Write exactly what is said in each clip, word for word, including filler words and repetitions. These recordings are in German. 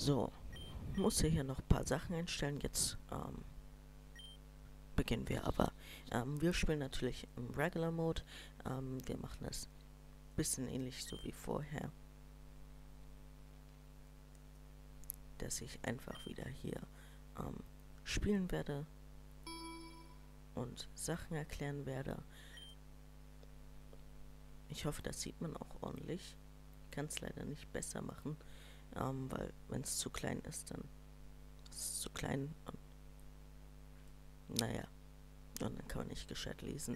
So, muss hier noch ein paar Sachen einstellen. Jetzt ähm, beginnen wir aber. Ähm, wir spielen natürlich im Regular Mode. Ähm, wir machen es ein bisschen ähnlich so wie vorher. Dass ich einfach wieder hier ähm, spielen werde und Sachen erklären werde. Ich hoffe, das sieht man auch ordentlich. Kann es leider nicht besser machen, ähm, weil wenn es zu klein ist, dann ist es zu klein und naja, und dann kann man nicht gescheit lesen.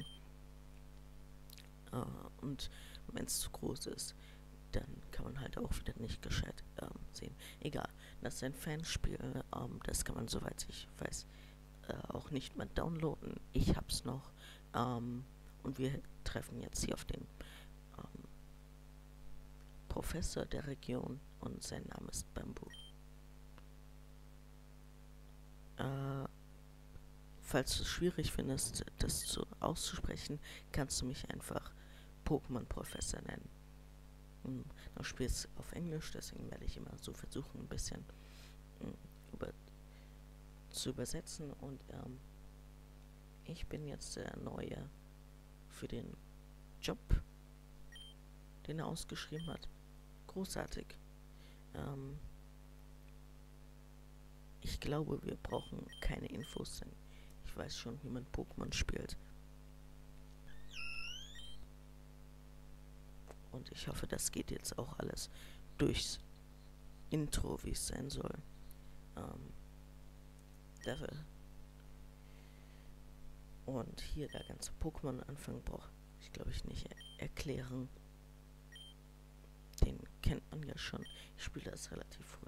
Äh, und wenn es zu groß ist, dann kann man halt auch wieder nicht gescheit ähm, sehen. Egal, das ist ein Fanspiel, ähm, das kann man, soweit ich weiß, äh, auch nicht mehr downloaden. Ich hab's noch. Ähm, und wir treffen jetzt hier auf den ähm, Professor der Region und sein Name ist Bamboo. Äh, falls du es schwierig findest, das zu, auszusprechen, kannst du mich einfach Pokémon Professor nennen. Hm, du spielst auf Englisch, deswegen werde ich immer so versuchen, ein bisschen mh, über, zu übersetzen. Und ähm, ich bin jetzt der Neue für den Job, den er ausgeschrieben hat. Großartig. Ähm, ich glaube, wir brauchen keine Infos, denn ich weiß schon, wie man Pokémon spielt. Und ich hoffe, das geht jetzt auch alles durchs Intro, wie es sein soll. Ähm, dafür. Und hier der ganze Pokémon-Anfang braucht ich, glaube ich, nicht er erklären. Den kennt man ja schon. Ich spiele das relativ früh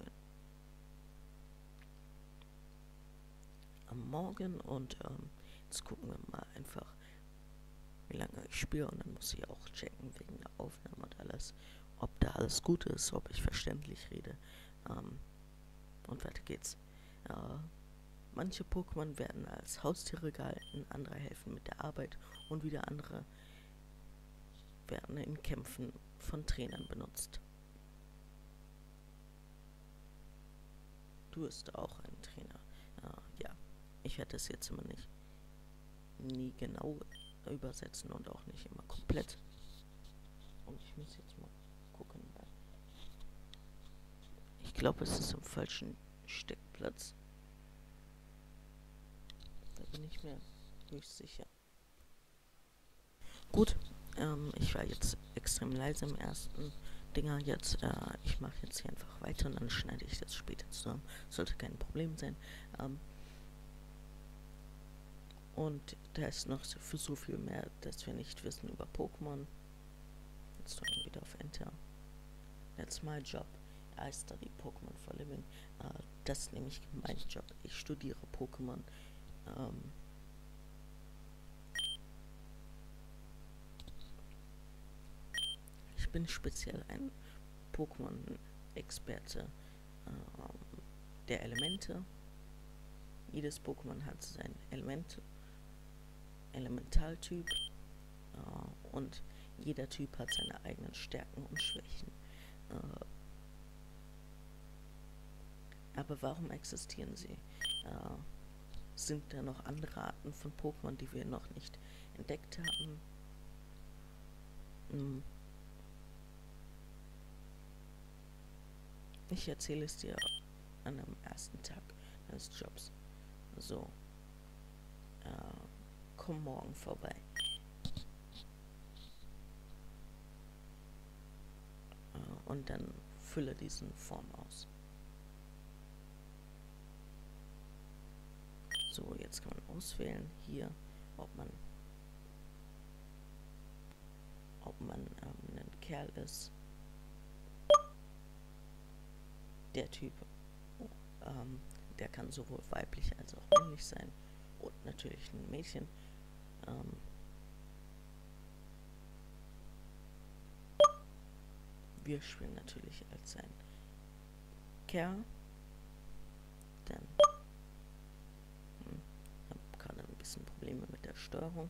am Morgen und ähm, jetzt gucken wir mal einfach, wie lange ich spiele, und dann muss ich auch checken wegen der Aufnahme und alles, ob da alles gut ist, ob ich verständlich rede. Ähm, und weiter geht's. Äh, manche Pokémon werden als Haustiere gehalten, andere helfen mit der Arbeit und wieder andere werden in Kämpfen von Trainern benutzt. Du bist auch ein Trainer. Äh, ja, ich werde das jetzt immer nicht nie genau übersetzen und auch nicht immer komplett. Und ich muss jetzt mal gucken, weil ich glaube, es ist im falschen Steckplatz. Da bin ich mir nicht sicher. Gut, ähm, ich war jetzt extrem leise im ersten Dinger. Jetzt, äh, ich mache jetzt hier einfach weiter und dann schneide ich das später zusammen. Sollte kein Problem sein. Ähm, und da ist noch für so viel mehr, dass wir nicht wissen über Pokémon. Jetzt drücken wir wieder auf Enter. That's my job. I study Pokémon for a living. Uh, das ist nämlich mein Job. Ich studiere Pokémon. Ähm, ich bin speziell ein Pokémon-Experte ähm, der Elemente. Jedes Pokémon hat sein Element, Elementaltyp äh, und jeder Typ hat seine eigenen Stärken und Schwächen. Äh, aber warum existieren sie? Äh, sind da noch andere Arten von Pokémon, die wir noch nicht entdeckt haben? Hm. Ich erzähle es dir an dem ersten Tag des Jobs. So, äh, komm morgen vorbei. Äh, und dann fülle diesen Form aus. So, jetzt kann man auswählen hier, ob man ob man ähm, ein Kerl ist. Der Typ, ähm, der kann sowohl weiblich als auch männlich sein. Und natürlich ein Mädchen. Ähm, wir spielen natürlich als ein Kerl. Dann hm, habe gerade ein bisschen Probleme mit der Steuerung.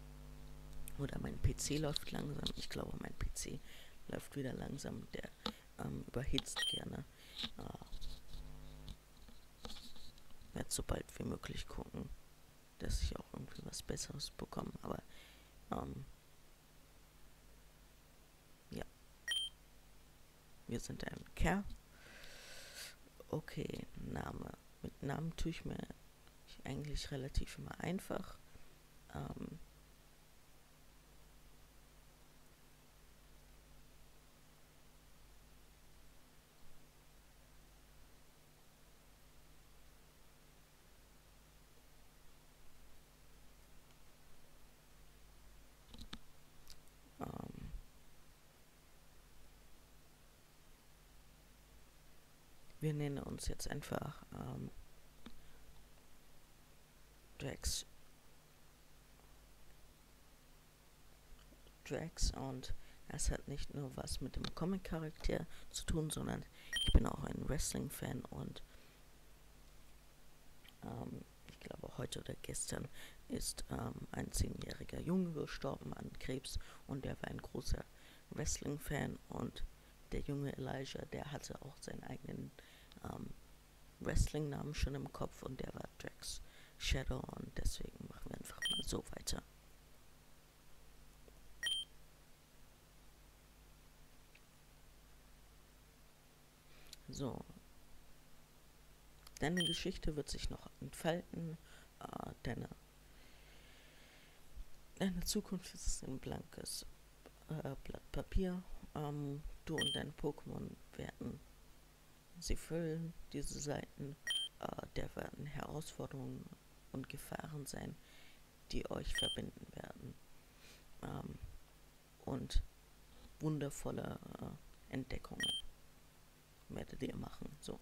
Oder mein P C läuft langsam. Ich glaube, mein P C läuft wieder langsam. Der ähm, überhitzt gerne. Äh, werde so bald wie möglich gucken, dass ich auch irgendwie was Besseres bekomme. Aber ähm, ja, wir sind ein Kerl. Okay, Name. Mit Namen tue ich mir eigentlich relativ immer einfach. Ähm, ähm, wir nennen uns jetzt einfach ähm, Drax. Drax und es hat nicht nur was mit dem Comic-Charakter zu tun, sondern ich bin auch ein Wrestling-Fan und ähm, ich glaube heute oder gestern ist ähm, ein zehnjähriger Junge gestorben an Krebs und der war ein großer Wrestling-Fan und der junge Elijah, der hatte auch seinen eigenen ähm, Wrestling-Namen schon im Kopf und der war Drax Shadow und deswegen machen wir einfach mal so weiter. So, deine Geschichte wird sich noch entfalten, äh, deine, deine Zukunft ist ein blankes äh, Blatt Papier. Ähm, du und dein Pokémon werden sie füllen, diese Seiten. Äh, der werden Herausforderungen und Gefahren sein, die euch verbinden werden. Ähm, und wundervolle äh, Entdeckungen werdet ihr machen. So.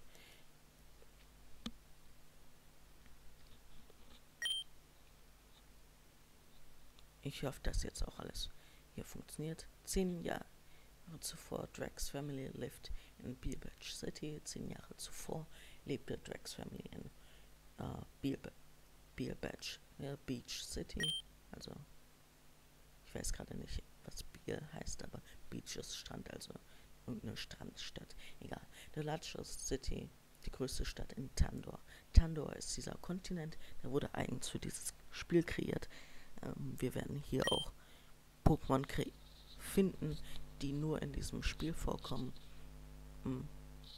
Ich hoffe, dass jetzt auch alles hier funktioniert. Zehn Jahre zuvor Drax Family lived in Beer Beach City. Zehn Jahre zuvor lebte Drax Family in uh, Beer, Beer Beach, ja, Beach City. Also, ich weiß gerade nicht, was Bier heißt, aber Beach ist Strand, also irgendeine Strandstadt. Egal. The largest city, die größte Stadt in Tandor. Tandor ist dieser Kontinent, der wurde eigens für dieses Spiel kreiert. Ähm, wir werden hier auch Pokémon finden, die nur in diesem Spiel vorkommen. Hm.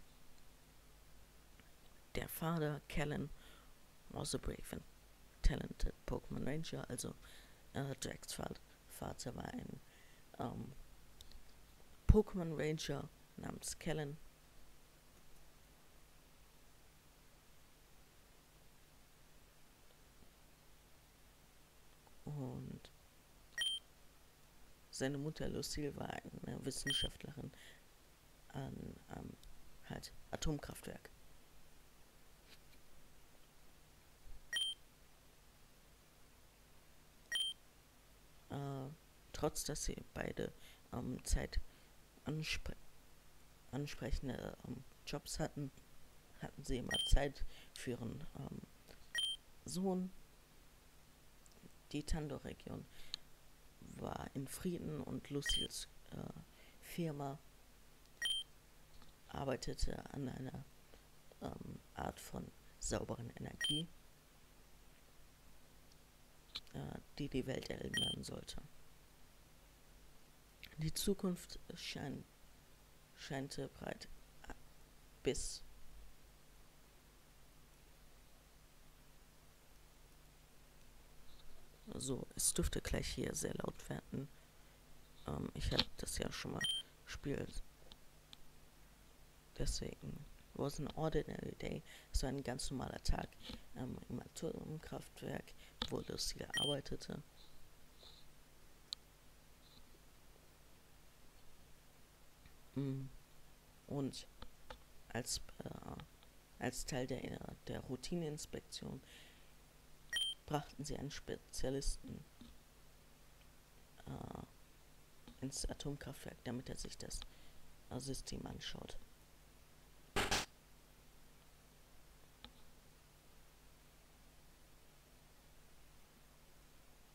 Der Vater, Kellen, was a brave and talented Pokémon Ranger, also äh, Drax Vater war ein ähm, Pokémon Ranger namens Kellen. Und seine Mutter Lucille war eine Wissenschaftlerin an ähm, halt Atomkraftwerk. Äh, trotz dass sie beide ähm, Zeit anspre ansprechende ähm, Jobs hatten, hatten sie immer Zeit für ihren ähm, Sohn. Die Tandor-Region war in Frieden und Lucils äh, Firma arbeitete an einer ähm, Art von sauberen Energie, äh, die die Welt erinnern sollte. Die Zukunft schein, scheinte breit bis so, es dürfte gleich hier sehr laut werden. Ähm, ich habe das ja schon mal gespielt. Deswegen was an ordinary day. Es war ein ganz normaler Tag ähm, im Atomkraftwerk, wo Lucille arbeitete. Und als, äh, als Teil der, der Routineinspektion brachten sie einen Spezialisten äh, ins Atomkraftwerk, damit er sich das äh, System anschaut.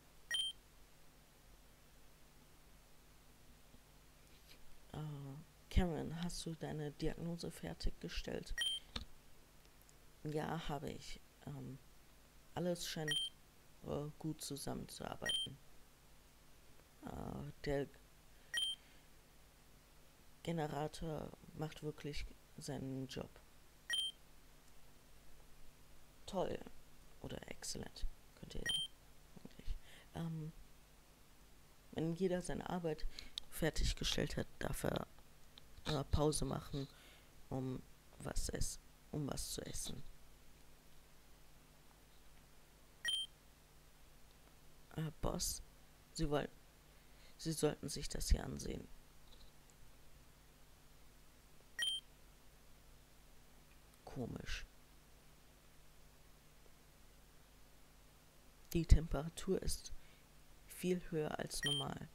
Äh, Cameron, hast du deine Diagnose fertiggestellt? Ja, habe ich. Ähm, alles scheint äh, gut zusammenzuarbeiten. Äh, der Generator macht wirklich seinen Job. Toll. Oder exzellent. Könnt ihr ja eigentlich. Ähm, wenn jeder seine Arbeit fertiggestellt hat, darf er äh, Pause machen, um was, ess um was zu essen. Äh, Boss, Sie, wollen, Sie sollten sich das hier ansehen. Komisch. Die Temperatur ist viel höher als normal.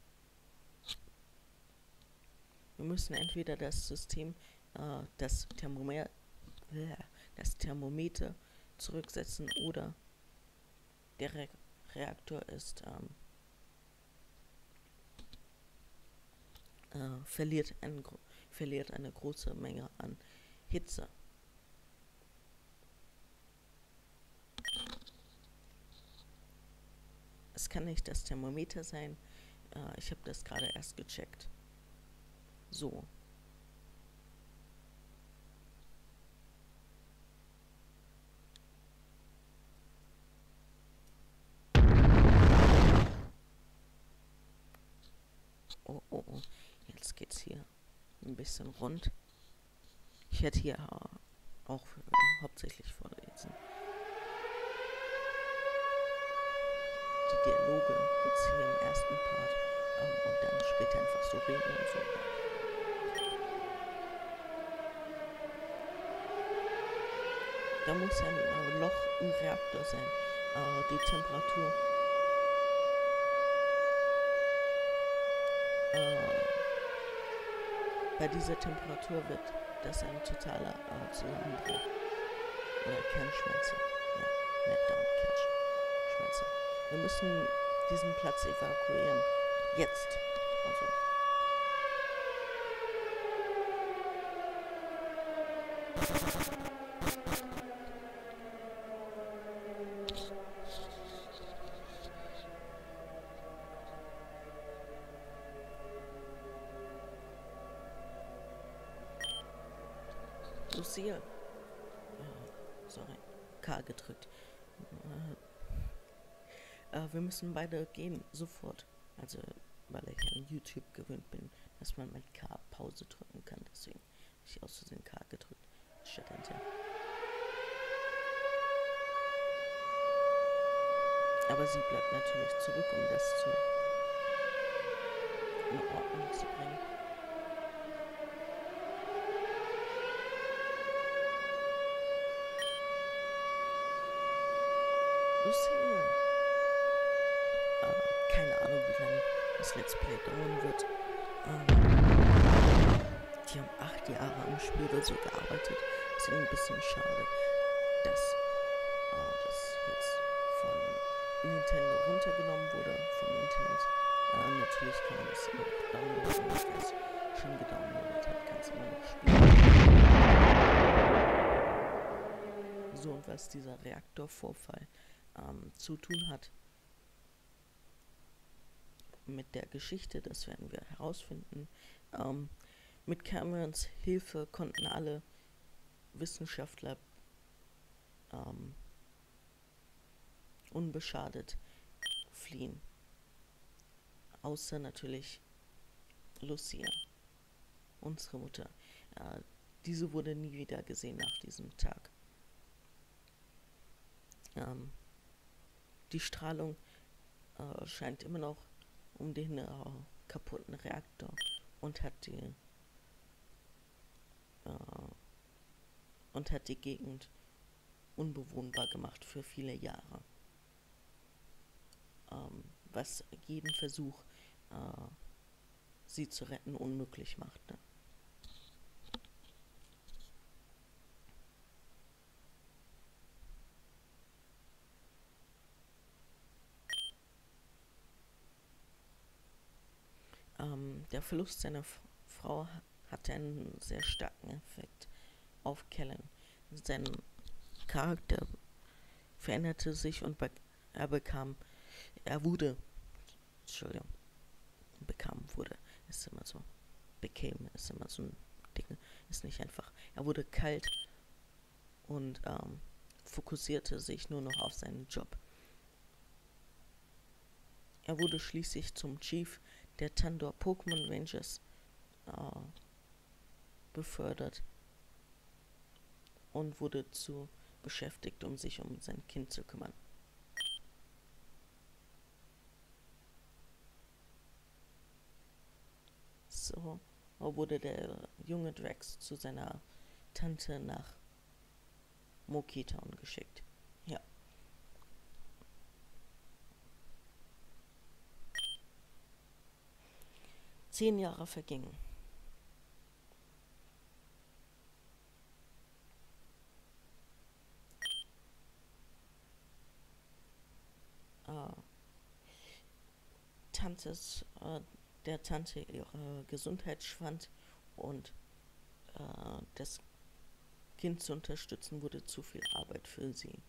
Wir müssen entweder das System, äh, das, Thermometer, äh, das Thermometer zurücksetzen oder der Re Reaktor ist ähm, äh, verliert, ein, verliert eine große Menge an Hitze. Es kann nicht das Thermometer sein. Äh, ich habe das gerade erst gecheckt. So. Oh, oh, oh. Jetzt geht's hier ein bisschen rund. Ich hätte hier auch äh, hauptsächlich vorlesen. Die Dialoge jetzt hier im ersten Part ähm, und dann später einfach so reden und so. Da muss ein äh, Loch im Reaktor sein. Äh, die Temperatur äh, bei dieser Temperatur wird das ein totaler äh, Zusammenbruch oder Kernschmelze. Ja, Meltdown, Kernschmelze. Wir müssen diesen Platz evakuieren. Jetzt. Also. Lucille. Äh, sorry. K gedrückt. Äh, äh, wir müssen beide gehen. Sofort. Also, weil ich an YouTube gewöhnt bin, dass man mit K Pause drücken kann. Deswegen habe ich aus Versehen K gedrückt. Statt Enter. Aber sie bleibt natürlich zurück, um das zu in Ordnung zu bringen. Lucille. Äh, keine Ahnung, wie lange das Let's Play dauern wird. Ähm, die haben acht Jahre am Spiel oder so gearbeitet. Das ist ein bisschen schade, dass äh, das jetzt von Nintendo runtergenommen wurde, vom Internet. Äh, natürlich kann man das immer noch downloaden, wenn man es schon gedownloadet hat, kann es immer noch spielen. So, und was dieser Reaktorvorfall ähm, zu tun hat mit der Geschichte, das werden wir herausfinden. Ähm, mit Camerons Hilfe konnten alle Wissenschaftler ähm, unbeschadet fliehen. Außer natürlich Lucia, unsere Mutter. Äh, diese wurde nie wieder gesehen nach diesem Tag. Ähm, die Strahlung äh, scheint immer noch um den äh, kaputten Reaktor und hat die äh, und hat die Gegend unbewohnbar gemacht für viele Jahre. Ähm, was jeden Versuch, äh, sie zu retten, unmöglich machte. Ähm, der Verlust seiner F Frau hatte einen sehr starken Effekt auf Kellen. Sein Charakter veränderte sich und be er bekam, er wurde, Entschuldigung, bekam, wurde, ist immer so, became, ist immer so ein Ding, ist nicht einfach. Er wurde kalt und ähm, fokussierte sich nur noch auf seinen Job. Er wurde schließlich zum Chief der Tandor Pokémon Rangers äh, befördert und wurde zu beschäftigt, um sich um sein Kind zu kümmern. So wurde der junge Drax zu seiner Tante nach Moki Town geschickt. Ja. Zehn Jahre vergingen. Äh, Tantes, äh, der Tante ihre Gesundheit schwand und äh, das Kind zu unterstützen wurde zu viel Arbeit für sie.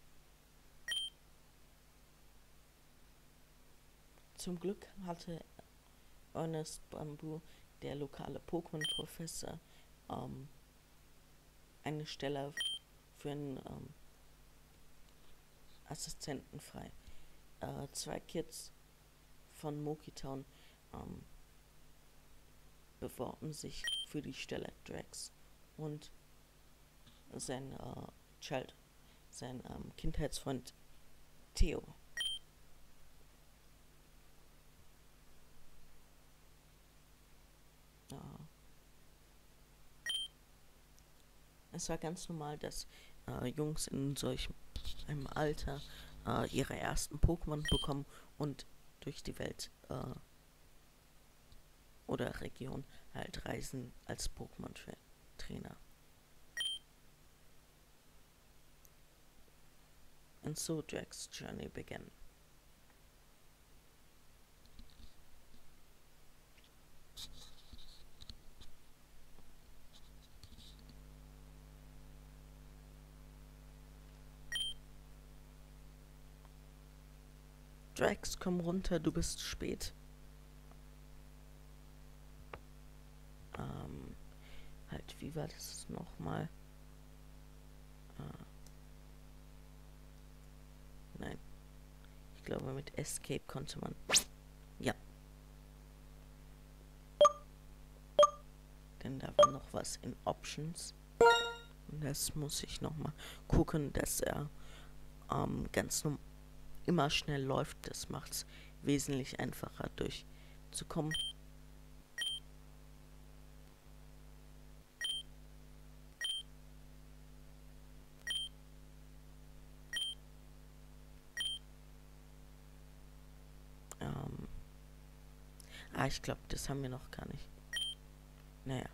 Zum Glück hatte Ernest Bamboo, der lokale Pokémon-Professor, ähm, eine Stelle für einen ähm, Assistenten frei. Äh, zwei Kids von Moki Town ähm, beworben sich für die Stelle Drax und sein äh, Child, sein ähm, Kindheitsfreund Theo. Äh, es war ganz normal, dass äh, Jungs in solch einem Alter äh, ihre ersten Pokémon bekommen und durch die Welt äh, oder Region halt reisen als Pokémon-Trainer. And so Drax's journey began. Drax, komm runter, du bist spät. Ähm, halt, wie war das nochmal? Äh, nein. Ich glaube, mit Escape konnte man... Ja. Denn da war noch was in Options. Und das muss ich nochmal gucken, dass er ähm, ganz normal immer schnell läuft. Das macht es wesentlich einfacher durchzukommen. Ähm, ah, ich glaube, das haben wir noch gar nicht. Naja.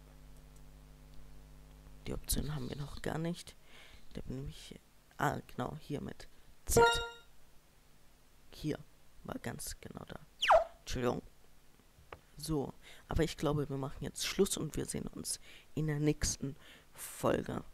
Die Option haben wir noch gar nicht. Da bin ich... Ah, genau, hier mit Z. Hier war ganz genau da. Entschuldigung. So, aber ich glaube, wir machen jetzt Schluss und wir sehen uns in der nächsten Folge.